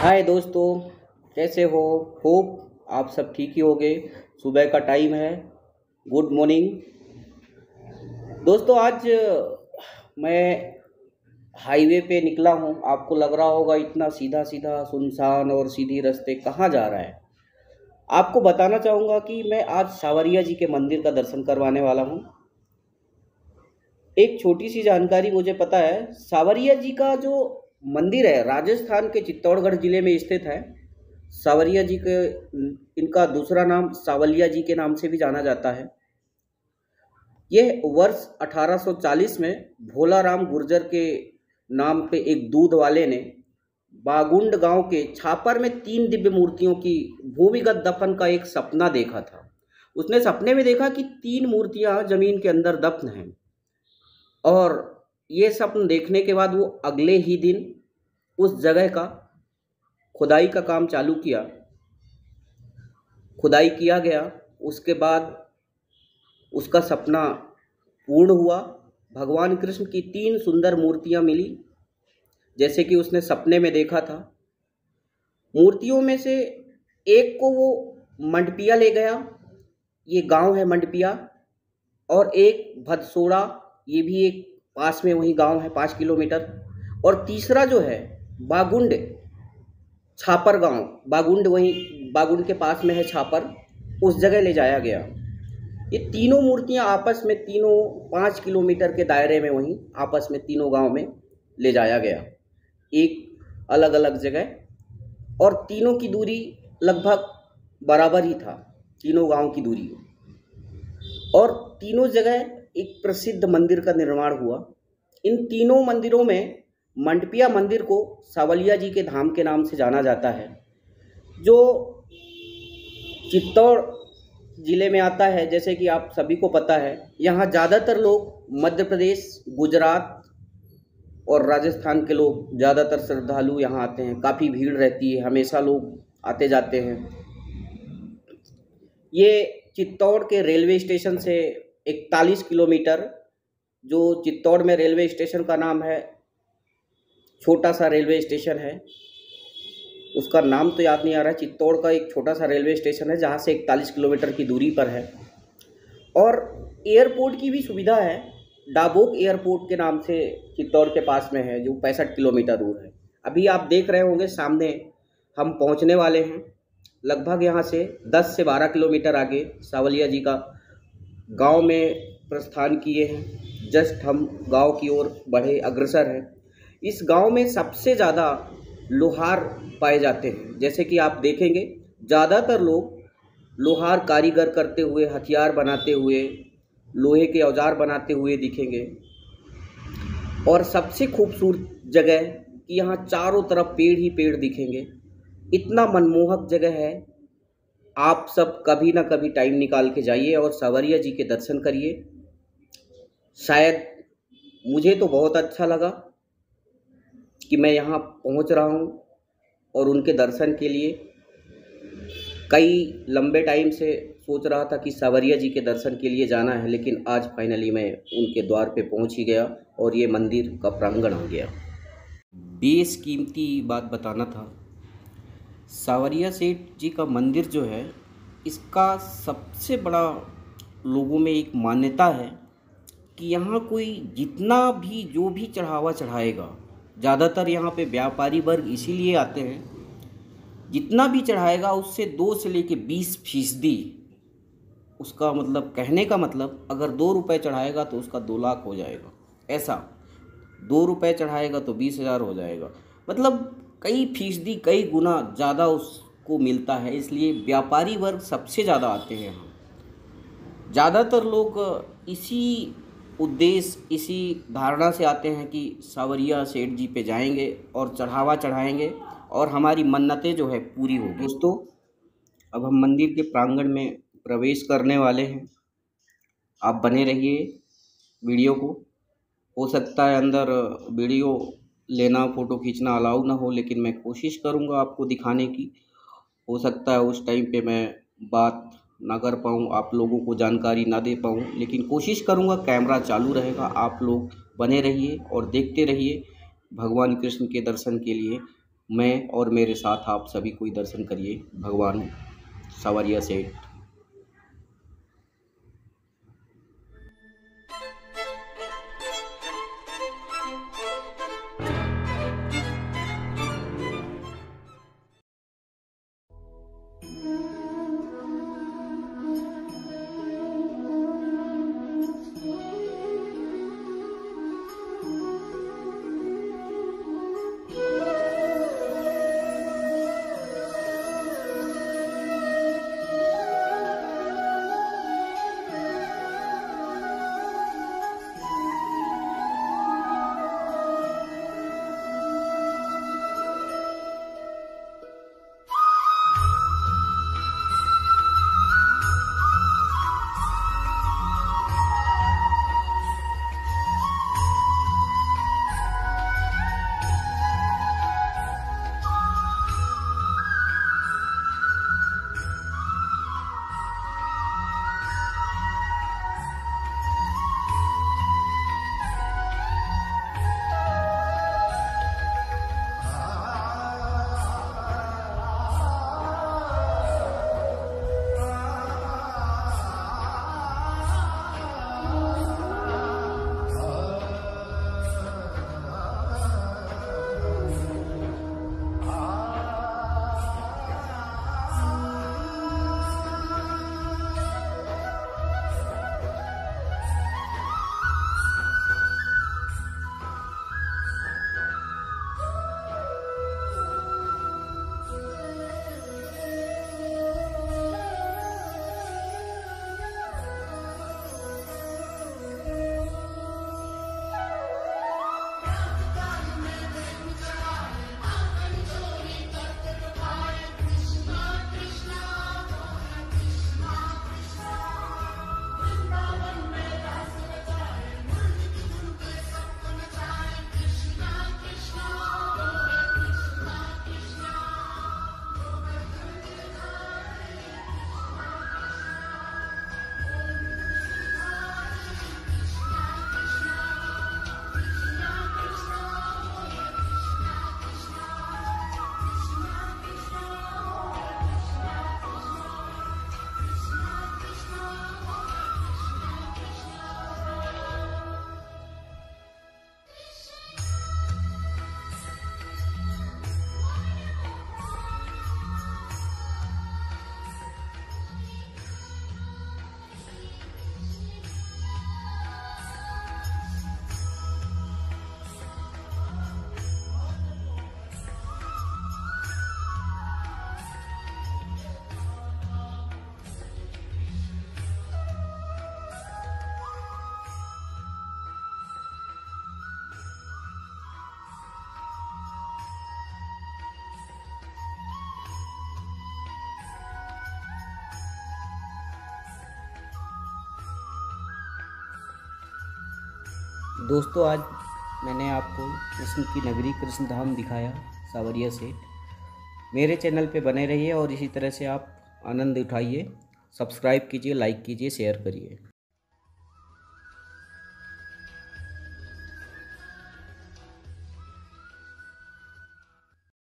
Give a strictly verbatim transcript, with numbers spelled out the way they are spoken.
हाय दोस्तों, कैसे हो? होप आप सब ठीक ही होंगे। सुबह का टाइम है। गुड मॉर्निंग दोस्तों। आज मैं हाईवे पे निकला हूँ। आपको लग रहा होगा इतना सीधा सीधा सुनसान और सीधी रास्ते कहाँ जा रहा है। आपको बताना चाहूँगा कि मैं आज सावरिया जी के मंदिर का दर्शन करवाने वाला हूँ। एक छोटी सी जानकारी मुझे पता है, सावरिया जी का जो मंदिर है राजस्थान के चित्तौड़गढ़ जिले में स्थित है। सावरिया जी के इनका दूसरा नाम सावलिया जी के नाम से भी जाना जाता है। यह वर्ष अठारह सौ चालीस में भोलाराम गुर्जर के नाम पे एक दूध वाले ने बागुंड गांव के छापर में तीन दिव्य मूर्तियों की भूमिगत दफन का एक सपना देखा था। उसने सपने में देखा कि तीन मूर्तियां जमीन के अंदर दफन हैं, और ये स्वप्न देखने के बाद वो अगले ही दिन उस जगह का खुदाई का काम चालू किया। खुदाई किया गया, उसके बाद उसका सपना पूर्ण हुआ। भगवान कृष्ण की तीन सुंदर मूर्तियां मिली, जैसे कि उसने सपने में देखा था। मूर्तियों में से एक को वो मंडपिया ले गया, ये गांव है मंडपिया, और एक भदसोड़ा, ये भी एक पास में वही गांव है पाँच किलोमीटर, और तीसरा जो है बागुंड छापर गांव, बागुंड वहीं बागुंड के पास में है छापर, उस जगह ले जाया गया। ये तीनों मूर्तियां आपस में तीनों पाँच किलोमीटर के दायरे में वहीं आपस में तीनों गांव में ले जाया गया, एक अलग अलग जगह, और तीनों की दूरी लगभग बराबर ही था, तीनों गांव की दूरी। और तीनों जगह एक प्रसिद्ध मंदिर का निर्माण हुआ। इन तीनों मंदिरों में मंडपिया मंदिर को सावलिया जी के धाम के नाम से जाना जाता है, जो चित्तौड़ जिले में आता है। जैसे कि आप सभी को पता है, यहाँ ज़्यादातर लोग मध्य प्रदेश, गुजरात और राजस्थान के लोग ज़्यादातर श्रद्धालु यहाँ आते हैं। काफ़ी भीड़ रहती है, हमेशा लोग आते जाते हैं। ये चित्तौड़ के रेलवे स्टेशन से इकतालीस किलोमीटर, जो चित्तौड़ में रेलवे स्टेशन का नाम है, छोटा सा रेलवे स्टेशन है, उसका नाम तो याद नहीं आ रहा है। चित्तौड़ का एक छोटा सा रेलवे स्टेशन है जहाँ से इकतालीस किलोमीटर की दूरी पर है। और एयरपोर्ट की भी सुविधा है, डाबोक एयरपोर्ट के नाम से चित्तौड़ के पास में है, जो पैंसठ किलोमीटर दूर है। अभी आप देख रहे होंगे सामने हम पहुँचने वाले हैं। लगभग यहाँ से दस से बारह किलोमीटर आगे सावलिया जी का गांव में प्रस्थान किए हैं। जस्ट हम गांव की ओर बढ़े, अग्रसर हैं। इस गांव में सबसे ज़्यादा लोहार पाए जाते हैं। जैसे कि आप देखेंगे, ज़्यादातर लोग लोहार कारीगर करते हुए, हथियार बनाते हुए, लोहे के औजार बनाते हुए दिखेंगे। और सबसे खूबसूरत जगह कि यहाँ चारों तरफ पेड़ ही पेड़ दिखेंगे। इतना मनमोहक जगह है। आप सब कभी ना कभी टाइम निकाल के जाइए और सावरिया जी के दर्शन करिए। शायद मुझे तो बहुत अच्छा लगा कि मैं यहाँ पहुँच रहा हूँ, और उनके दर्शन के लिए कई लंबे टाइम से सोच रहा था कि सावरिया जी के दर्शन के लिए जाना है, लेकिन आज फाइनली मैं उनके द्वार पे पहुँच ही गया और ये मंदिर का प्रांगण आ गया। बेशकीमती बात बताना था, सावरिया सेठ जी का मंदिर जो है, इसका सबसे बड़ा लोगों में एक मान्यता है कि यहाँ कोई जितना भी जो भी चढ़ावा चढ़ाएगा, ज़्यादातर यहाँ पे व्यापारी वर्ग इसीलिए आते हैं, जितना भी चढ़ाएगा उससे दो से लेके बीस फीसदी, उसका मतलब कहने का मतलब अगर दो रुपये चढ़ाएगा तो उसका दो लाख हो जाएगा, ऐसा दो रुपये चढ़ाएगा तो बीस हज़ार हो जाएगा। मतलब कई फीसदी, कई गुना ज़्यादा उसको मिलता है। इसलिए व्यापारी वर्ग सबसे ज़्यादा आते हैं यहाँ। ज़्यादातर लोग इसी उद्देश्य, इसी धारणा से आते हैं कि सावरिया सेठ जी पे जाएंगे और चढ़ावा चढ़ाएंगे और हमारी मन्नतें जो है पूरी होगी। दोस्तों, अब हम मंदिर के प्रांगण में प्रवेश करने वाले हैं। आप बने रहिए वीडियो को। हो सकता है अंदर वीडियो लेना, फ़ोटो खींचना अलाउ ना हो, लेकिन मैं कोशिश करूँगा आपको दिखाने की। हो सकता है उस टाइम पे मैं बात ना कर पाऊँ, आप लोगों को जानकारी ना दे पाऊँ, लेकिन कोशिश करूँगा। कैमरा चालू रहेगा, आप लोग बने रहिए और देखते रहिए। भगवान कृष्ण के दर्शन के लिए मैं और मेरे साथ आप सभी कोई दर्शन करिए भगवान सावरिया सेठ। दोस्तों, आज मैंने आपको कृष्ण की नगरी कृष्ण धाम दिखाया सावरिया सेठ। मेरे चैनल पे बने रहिए और इसी तरह से आप आनंद उठाइए। सब्सक्राइब कीजिए, लाइक कीजिए, शेयर करिए।